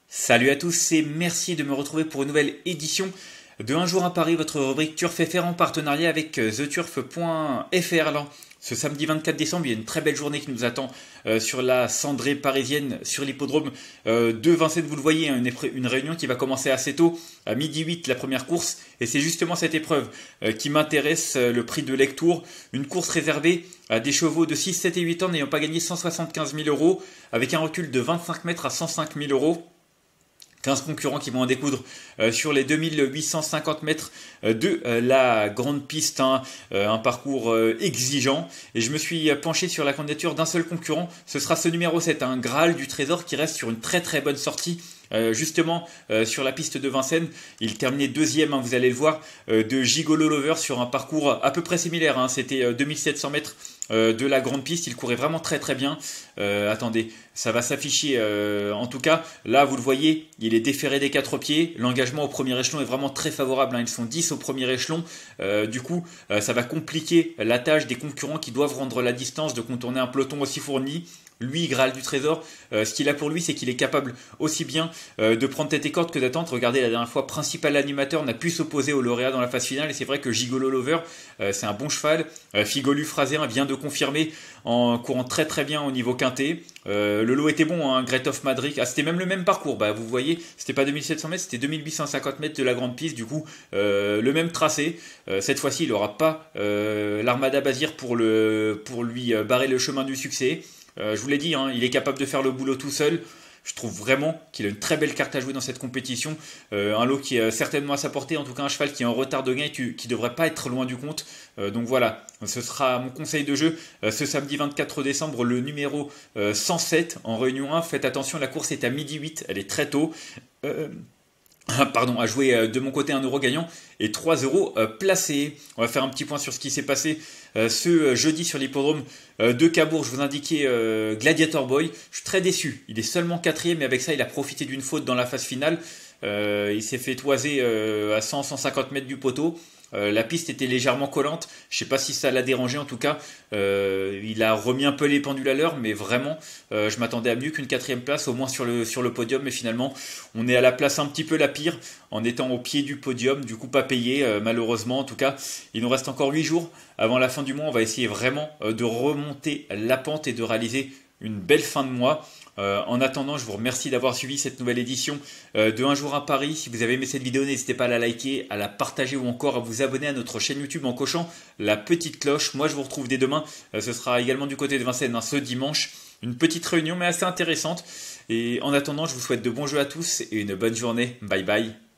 Salut à tous et merci de me retrouver pour une nouvelle édition de Un jour à Paris, votre rubrique Turf FR en partenariat avec TheTurf.fr. Là, ce samedi 24 décembre, il y a une très belle journée qui nous attend sur la cendrée parisienne, sur l'hippodrome de Vincennes. Vous le voyez, hein, une réunion qui va commencer assez tôt, à midi 8 la première course. Et c'est justement cette épreuve qui m'intéresse, le prix de Lectour. Une course réservée à des chevaux de 6, 7 et 8 ans n'ayant pas gagné 175 000 euros, avec un recul de 25 mètres à 105 000 euros. 15 concurrents qui vont en découdre sur les 2850 mètres de la grande piste, hein, un parcours exigeant. Et je me suis penché sur la candidature d'un seul concurrent, ce sera ce numéro 7, un Graal du Trésor qui reste sur une très très bonne sortie. Justement sur la piste de Vincennes, il terminait deuxième, hein, vous allez le voir, de Gigolo Lover sur un parcours à peu près similaire, hein, c'était 2700 mètres de la grande piste, il courait vraiment très très bien. Attendez, ça va s'afficher en tout cas, là vous le voyez, il est déféré des quatre pieds, l'engagement au premier échelon est vraiment très favorable, hein, ils sont 10 au premier échelon, du coup ça va compliquer la tâche des concurrents qui doivent rendre la distance de contourner un peloton aussi fourni. Lui, Graal du Trésor, ce qu'il a pour lui, c'est qu'il est capable aussi bien de prendre tête et corde que d'attendre. Regardez, la dernière fois, principal animateur n'a pu s'opposer au lauréat dans la phase finale. Et c'est vrai que Gigolo Lover, c'est un bon cheval. Figolu Fraser vient de confirmer en courant très très bien au niveau quintet. Le lot était bon, hein, Great of Madrid. Ah, c'était même le même parcours. Bah, vous voyez, c'était pas 2700 mètres, c'était 2850 mètres de la grande piste. Du coup, le même tracé. Cette fois-ci, il n'aura pas l'Armada Bazir pour lui barrer le chemin du succès. Je vous l'ai dit, hein, il est capable de faire le boulot tout seul. Je trouve vraiment qu'il a une très belle carte à jouer dans cette compétition. Un lot qui est certainement à sa portée, en tout cas un cheval qui est en retard de gain et qui ne devrait pas être loin du compte. Donc voilà, ce sera mon conseil de jeu ce samedi 24 décembre, le numéro 107 en réunion 1. Faites attention, la course est à midi 8, elle est très tôt. Pardon, à jouer de mon côté 1 euro gagnant et 3 euros placés. On va faire un petit point sur ce qui s'est passé ce jeudi sur l'hippodrome de Cabourg. Je vous indiquais Gladiator Boy. Je suis très déçu. Il est seulement quatrième, mais avec ça, il a profité d'une faute dans la phase finale. Il s'est fait toiser à 100-150 mètres du poteau. La piste était légèrement collante, je ne sais pas si ça l'a dérangé, en tout cas il a remis un peu les pendules à l'heure, mais vraiment je m'attendais à mieux qu'une quatrième place, au moins sur le podium, mais finalement on est à la place un petit peu la pire, en étant au pied du podium, du coup pas payé malheureusement. En tout cas il nous reste encore 8 jours avant la fin du mois, on va essayer vraiment de remonter la pente et de réaliser une belle fin de mois. En attendant, je vous remercie d'avoir suivi cette nouvelle édition de Un jour à Paris. Si vous avez aimé cette vidéo, n'hésitez pas à la liker, à la partager ou encore à vous abonner à notre chaîne YouTube en cochant la petite cloche. Moi, je vous retrouve dès demain. Ce sera également du côté de Vincennes, hein, ce dimanche. Une petite réunion, mais assez intéressante. Et en attendant, je vous souhaite de bons jeux à tous et une bonne journée. Bye bye.